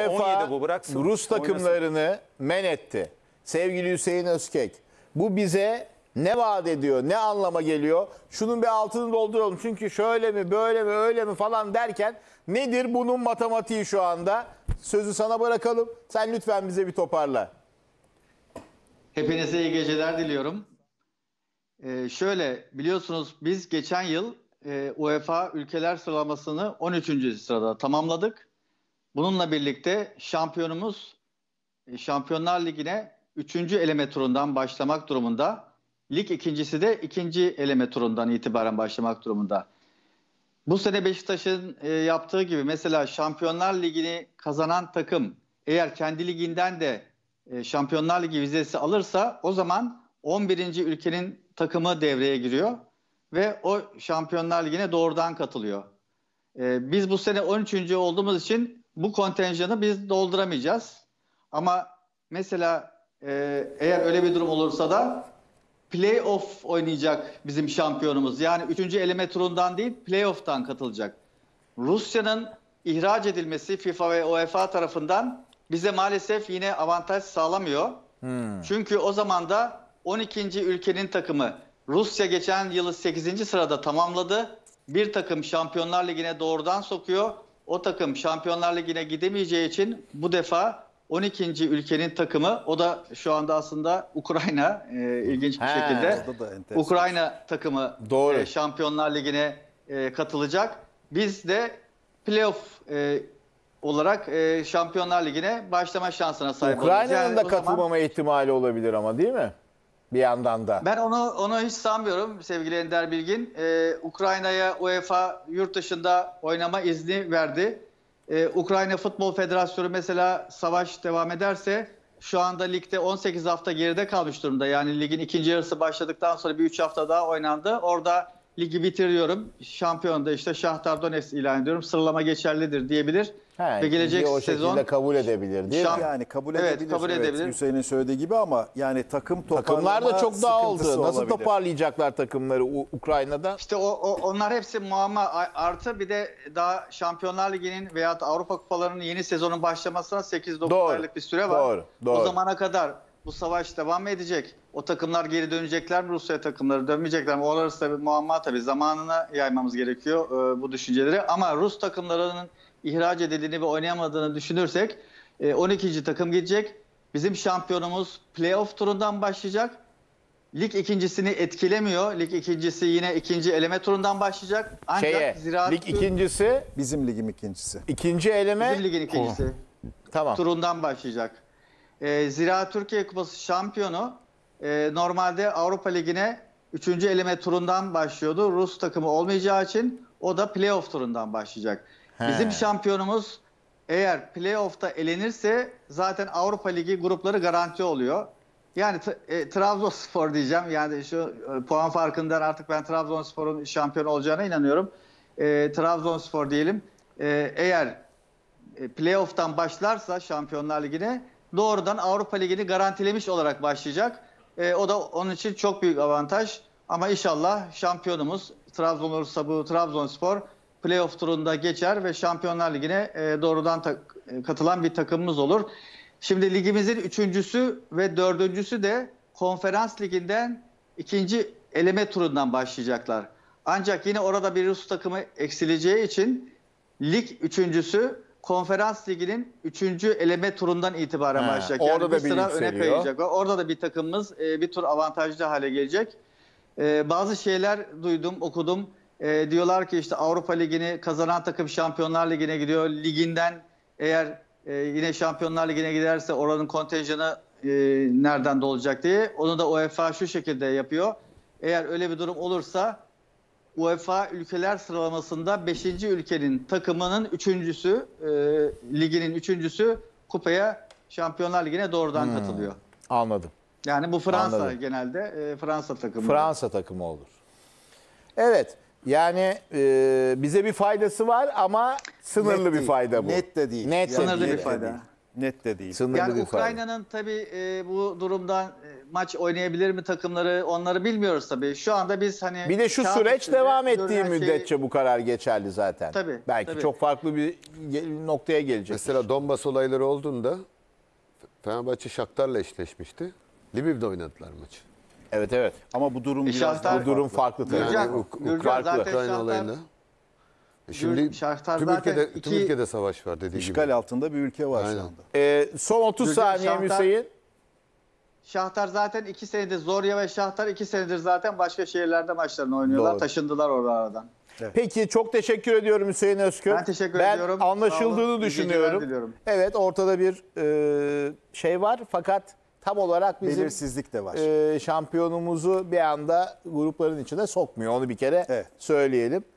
UEFA 17 bu, bıraksın. Rus takımlarını men etti. Sevgili Hüseyin Özkek. Bu bize ne vaat ediyor? Ne anlama geliyor? Şunun bir altını dolduralım. Çünkü şöyle mi, böyle mi, öyle mi falan derken nedir bunun matematiği şu anda? Sözü sana bırakalım. Sen lütfen bize bir toparla. Hepinize iyi geceler diliyorum. Şöyle biliyorsunuz biz geçen yıl UEFA ülkeler sıralamasını 13. sırada tamamladık. Bununla birlikte şampiyonumuz Şampiyonlar Ligi'ne 3. eleme turundan başlamak durumunda. Lig ikincisi de 2. eleme turundan itibaren başlamak durumunda. Bu sene Beşiktaş'ın yaptığı gibi mesela Şampiyonlar Ligi'ni kazanan takım eğer kendi liginden de Şampiyonlar Ligi vizesi alırsa o zaman 11. ülkenin takımı devreye giriyor ve o Şampiyonlar Ligi'ne doğrudan katılıyor. Biz bu sene 13. olduğumuz için bu kontenjanı biz dolduramayacağız. Ama mesela eğer öyle bir durum olursa da play-off oynayacak bizim şampiyonumuz. Yani 3. eleme turundan değil play-off'tan katılacak. Rusya'nın ihraç edilmesi FIFA ve UEFA tarafından bize maalesef yine avantaj sağlamıyor. Çünkü o zaman da 12. ülkenin takımı Rusya geçen yılı 8. sırada tamamladı. Bir takım Şampiyonlar Ligi'ne doğrudan sokuyor. O takım Şampiyonlar Ligi'ne gidemeyeceği için bu defa 12. ülkenin takımı, o da şu anda aslında Ukrayna, ilginç bir şekilde Ukrayna takımı Şampiyonlar Ligi'ne katılacak. Biz de playoff olarak Şampiyonlar Ligi'ne başlama şansına sahip olacağız. Ukrayna'nın da katılmama ihtimali olabilir ama değil mi? Bir yandan da. Ben onu hiç sanmıyorum sevgili Ender Bilgin. Ukrayna'ya UEFA yurt dışında oynama izni verdi. Ukrayna Futbol Federasyonu mesela savaş devam ederse şu anda ligde 18 hafta geride kalmış durumda. Yani ligin ikinci yarısı başladıktan sonra bir 3 hafta daha oynandı. Orada ligi bitiriyorum. Şampiyon da işte Şahtar Donetsk ilan ediyorum. Sıralama geçerlidir diyebilir. Ve gelecek o sezon şekilde kabul edebilir değil mi? Yani kabul edebilir. Evet, kabul edebilir. Hüseyin'in söylediği gibi ama yani Takımlar da çok dağıldı. Nasıl olabilir. toparlayacaklar takımları Ukrayna'da? İşte onlar hepsi muamma, artı bir de daha Şampiyonlar Ligi'nin veya Avrupa Kupalarının yeni sezonun başlamasına 8-9 aylık bir süre var. Doğru. O zamana kadar bu savaş devam edecek. O takımlar geri dönecekler mi? Rusya takımları dönmeyecekler mi? Orası da bir muamma tabii. Zamanına yaymamız gerekiyor bu düşünceleri. Ama Rus takımlarının ihraç edildiğini ve oynayamadığını düşünürsek 12. takım gidecek. Bizim şampiyonumuz playoff turundan başlayacak. Lig ikincisini etkilemiyor. Lig ikincisi yine 2. eleme turundan başlayacak. Ancak lig ikincisi, bizim ligim ikincisi. İkinci eleme bizim ligin ikincisi tamam. turundan başlayacak. Zira Türkiye Kupası şampiyonu normalde Avrupa Ligi'ne 3. eleme turundan başlıyordu. Rus takımı olmayacağı için o da playoff turundan başlayacak. Bizim şampiyonumuz eğer playoff'ta elenirse zaten Avrupa Ligi grupları garanti oluyor. Yani Trabzonspor diyeceğim. Yani şu puan farkından artık ben Trabzonspor'un şampiyon olacağına inanıyorum. Trabzonspor diyelim. Eğer playoff'tan başlarsa Şampiyonlar Ligi'ne doğrudan Avrupa Ligi'ni garantilemiş olarak başlayacak. O da onun için çok büyük avantaj. Ama inşallah şampiyonumuz Trabzonspor playoff turunda geçer ve Şampiyonlar Ligi'ne doğrudan katılan bir takımımız olur. Şimdi ligimizin 3.'sü ve 4.'sü de Konferans Ligi'nden 2. eleme turundan başlayacaklar. Ancak yine orada bir Rus takımı eksileceği için lig 3.'sü Konferans Ligi'nin 3. eleme turundan itibaren başlayacak. Yani orada da bir sıra öne yükseliyor. kayacak. Orada da bir takımımız bir tur avantajlı hale gelecek. Bazı şeyler duydum, okudum. Diyorlar ki işte Avrupa Ligi'ni kazanan takım Şampiyonlar Ligi'ne gidiyor. Liginden eğer yine Şampiyonlar Ligi'ne giderse oranın kontenjanı nereden dolacak diye. Onu da UEFA şu şekilde yapıyor. Eğer öyle bir durum olursa UEFA ülkeler sıralamasında 5. ülkenin takımının 3.'sü, liginin 3.'sü kupaya Şampiyonlar Ligi'ne doğrudan katılıyor. Anladım. Yani bu Fransa genelde Fransa takımı. Fransa takımı olur. Evet. Yani bize bir faydası var ama sınırlı bir fayda bu. Net de değil. Net Sınırlı değil. bir fayda. Net de değil. Sınırlı Yani bir fark. Ukrayna'nın tabii bu durumdan maç oynayabilir mi takımları, onları bilmiyoruz tabii. Şu anda biz hani Bir de şu kağıt süreç üstünde devam ettiği görünen müddetçe bu karar geçerli zaten. Tabii, Belki tabii. çok farklı bir noktaya gelecek. Mesela Donbas olayları olduğunda Fenerbahçe Shakhtar'la eşleşmişti. Lviv'de oynadılar maçı. Evet evet. Ama bu durum biraz Shakhtar- daha Bu durum farklı. farklı tabii. Gürcan, Yani Gürcan farklı. zaten Ukrayna Shakhtar- olayında. Şimdi Shakhtar tüm zaten ülkede, tüm iki- ülkede savaş var dediği İşgal gibi. altında bir ülke var şu Aynen. anda. Son 30 Gürcan, saniye Shakhtar- Hüseyin. Şahtar zaten 2 senedir, Zorya ve Şahtar 2 senedir zaten başka şehirlerde maçlarını oynuyorlar. Doğru. Taşındılar orada aradan. Peki çok teşekkür ediyorum Hüseyin Özkök. Ben teşekkür ediyorum. Sağ Anlaşıldığını olun. İyi düşünüyorum. geceler diliyorum. Evet ortada bir şey var fakat tam olarak bizim Belirsizlik de var. şampiyonumuzu bir anda grupların içine sokmuyor. Onu bir kere Evet. söyleyelim.